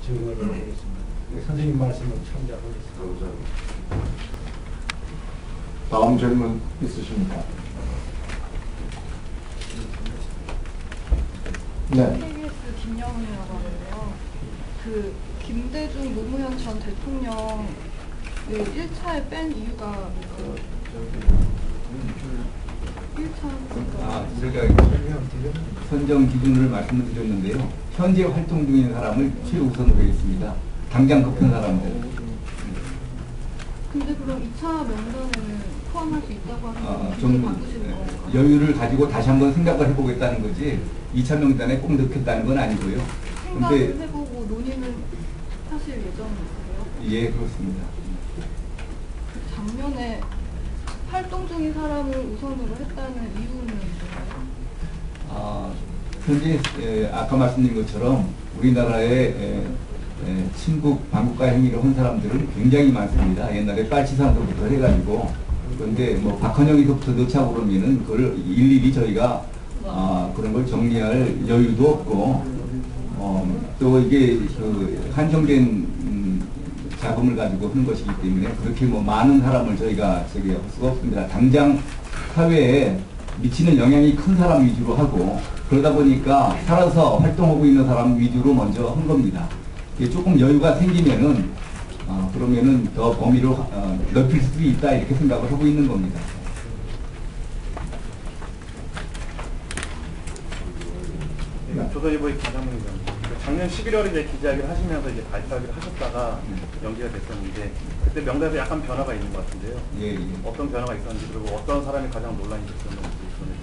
증언을 하겠습니다. 선생님 말씀을 참작하겠습니다. 다음 질문 있으십니까? 네. KBS 김영훈이라고 하는데요. 그 김대중 노무현 전 대통령을 1차에 뺀 이유가 그 1차 우리가 선정 기준을 말씀을 드렸는데요. 현재 활동 중인 사람을 최우선으로 했습니다. 당장 급한 사람들. 근데 그럼 2차 명단에는 포함할 수 있다고 하시면 좀 바꾸시는 건가요? 여유를 가지고 다시 한번 생각을 해보겠다는 거지 2차 명단에 꼭 넣겠다는 건 아니고요. 생각을 해보고 논의를 하실 예정이세요? 예, 그렇습니다. 작년에 활동 중인 사람을 우선으로 했다는 이유는 뭔가요? 현재 아까 말씀드린 것처럼 우리나라의 친북 반국가 행위를 한 사람들은 굉장히 많습니다. 옛날에 빨치산서부터 해가지고. 그런데 뭐 박헌영이서부터 넣자 그러면은 그걸 일일이 저희가 그런 걸 정리할 여유도 없고 또 이게 그 한정된 자금을 가지고 하는 것이기 때문에 그렇게 뭐 많은 사람을 저희가 저기 할 수가 없습니다. 당장 사회에 미치는 영향이 큰 사람 위주로 하고 그러다 보니까 살아서 활동하고 있는 사람 위주로 먼저 한 겁니다. 이게 조금 여유가 생기면은 그러면은 더 범위를 넓힐 수도 있다 이렇게 생각을 하고 있는 겁니다. 조선일보의 김상문입니다. 작년 11월에 이제 기자회견을 하시면서 이제 발표하기를 하셨다가 연기가 됐었는데 그때 명단에 약간 변화가 있는 것 같은데요. 예. 어떤 변화가 있었는지 그리고 어떤 사람이 가장 논란이 됐었는지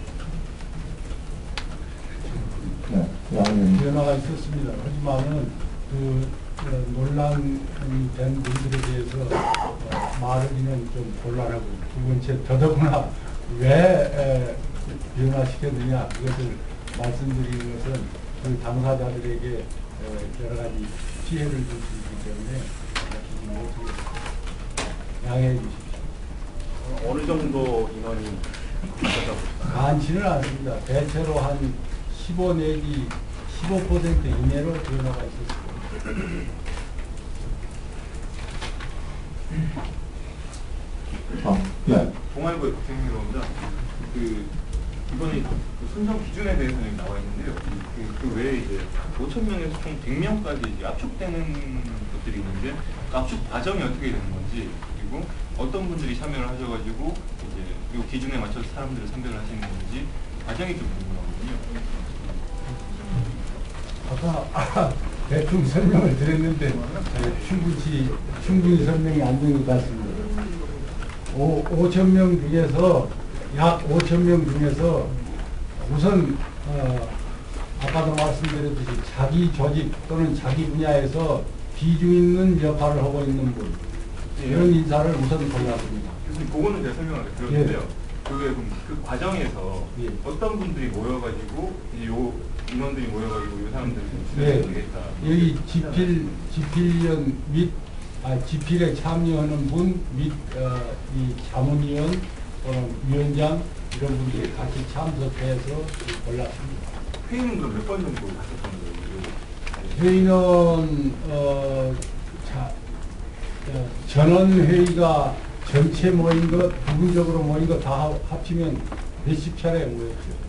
네. 변화가 있었습니다. 하지만은 그 논란이 된 분들에 대해서 말하기는 좀 곤란하고 두 번째 더더구나 왜 변화시켰느냐 그것을 말씀드리는 것은 그 당사자들에게 여러 가지 피해를 줄 수 있기 때문에 양해해 주십시오. 어느 정도 인원이 있었다고 많지는 않습니다. 대체로 한 15 내지 15% 이내로 변화가 있었습니다. 네. 동아일보의 박생민 겁니다. 이번에 선정 기준에 대해서는 나와 있는데요. 그 외에 이제 5,000명에서 총 100명까지 이제 압축되는 것들이 있는데 그 압축 과정이 어떻게 되는 건지 그리고 어떤 분들이 참여를 하셔가지고 이제 이 기준에 맞춰서 사람들을 선별을 하시는 건지 과정이 좀 궁금하거든요. 아까 대충 설명을 드렸는데 충분히 설명이 안 된 것 같습니다. 5,000명 중에서 약 5,000명 중에서 우선 아까도 말씀드렸듯이 자기 조직 또는 자기 분야에서 비중 있는 역할을 하고 있는 분 이런 인사를 우선 골랐습니다. 교수님 그거는 제가 설명을 드렸는데요. 그 과정에서 어떤 분들이 모여가지고 요 인원들이 모여가지고 이 사람들이 출연해야 되겠다. 여기 집필연 및 집필에 참여하는 분 및 이 자문위원 또는 위원장 이런 분들이 같이 참석해서 골랐습니다. 회의는 그럼 몇 번 정도 갔었던 거예요? 회의는 전원 회의가 전체 모인 것, 부분적으로 모인 것 다 합치면 몇십 차례 모였죠.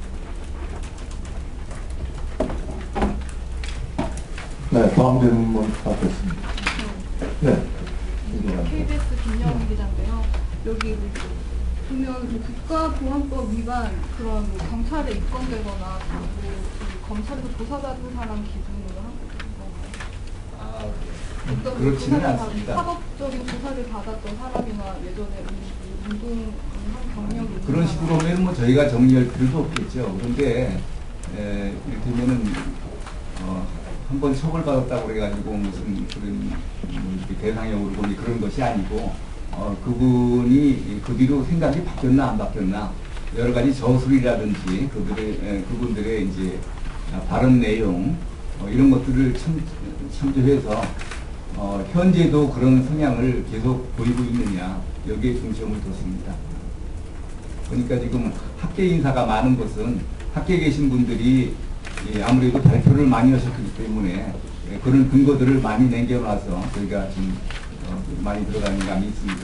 네, 다음 질문 받겠습니다. 네. KBS 김영훈 기자인데요. 여기 보면 국가보안법 위반 그런 경찰에 입건되거나 검찰에서 조사받은 사람 기준으로 하는 건가요? 그렇지는 않습니다. 사법적인 조사를 받았던 사람이나 예전에 운동한 경력이 그런 식으로 하면 뭐 저희가 정리할 필요도 없겠죠. 그런데 이를테면은 한번 처벌받았다고 그래가지고 무슨 그런 대상에 오르고 그런 것이 아니고 그분이 그 뒤로 생각이 바뀌었나 안 바뀌었나 여러 가지 저술이라든지 그분들의 이제 발언 내용 이런 것들을 참조해서 현재도 그런 성향을 계속 보이고 있느냐 여기에 중점을 뒀습니다. 그러니까 지금 학계 인사가 많은 것은 학계에 계신 분들이 아무래도 발표를 많이 하셨기 때문에 그런 근거들을 많이 남겨놔서 저희가 지금 많이 들어가는 감이 있습니다.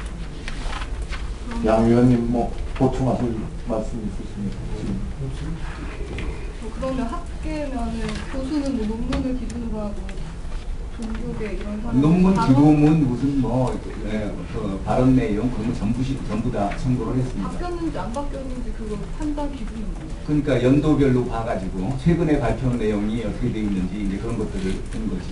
양 의원님 뭐 보충하실 말씀 있으십니까? 지금. 그러면 학계면은 교수는 뭐 논문을 기준으로 하고 종교계 이런 사람 논문 기록은 무슨 그 발언 내용 그런 거 전부 다 청구를 했습니다. 바뀌었는지 안 바뀌었는지 그거 판단 기준이 뭐예요? 그러니까 연도별로 봐가지고 최근에 발표한 내용이 어떻게 되어 있는지 이제 그런 것들을 한 거지.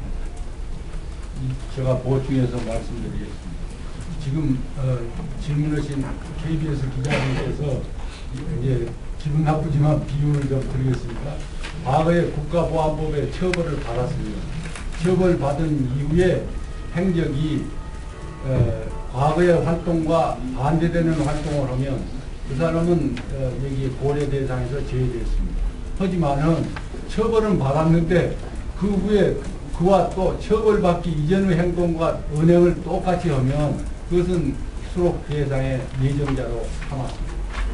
제가 보충해서 말씀드리겠습니다. 지금 질문하신 KBS 기자님께서 이제 기분 나쁘지만 비유를 좀 드리겠습니다. 과거에 국가보안법에 처벌을 받았습니다. 처벌받은 이후에 행적이 과거의 활동과 반대되는 활동을 하면 그 사람은 여기 고려 대상에서 제외됐습니다. 하지만은 처벌은 받았는데 그 후에 그와 또 처벌받기 이전의 행동과 언행을 똑같이 하면 그것은 수록 대상의 예정자로 삼았습니다.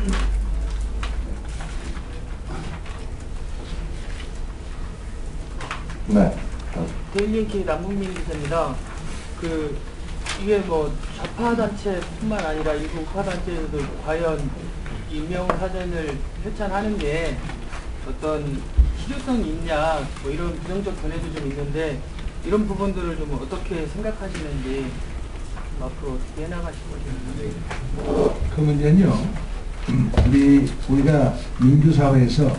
네. 데일리인키 남국민 기자입니다. 이게 뭐 좌파 단체뿐만 아니라 일부 우파 단체에서도 과연 임명 사전을 협찬하는 게 어떤 실효성이 있냐 뭐 이런 부정적 견해도 좀 있는데 이런 부분들을 좀 어떻게 생각하시는지 앞으로 어떻게 해나가실 것인지. 그 문제는요, 우리가 민주사회에서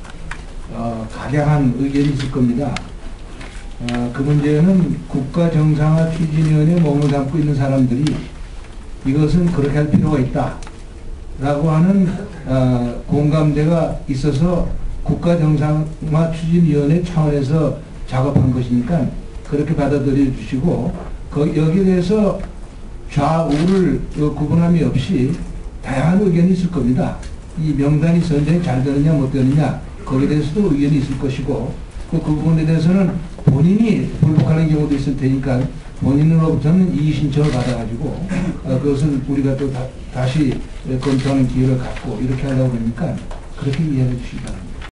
각양한 의견이 있을 겁니다. 그 문제는 국가정상화 추진위원회에 몸을 담고 있는 사람들이 이것은 그렇게 할 필요가 있다 라고 하는 공감대가 있어서 국가정상화 추진위원회 차원에서 작업한 것이니까 그렇게 받아들여 주시고 여기에 대해서 좌우를 구분함이 없이 다양한 의견이 있을 겁니다. 이 명단이 선정이 잘 되느냐 못 되느냐 거기에 대해서도 의견이 있을 것이고 그 부분에 대해서는 본인이 불복하는 경우도 있을 테니까 본인으로부터는 이의 신청을 받아가지고 그것을 우리가 또 다시 검토하는 기회를 갖고 이렇게 하려고 그러니까 그렇게 이해해 주시기 바랍니다.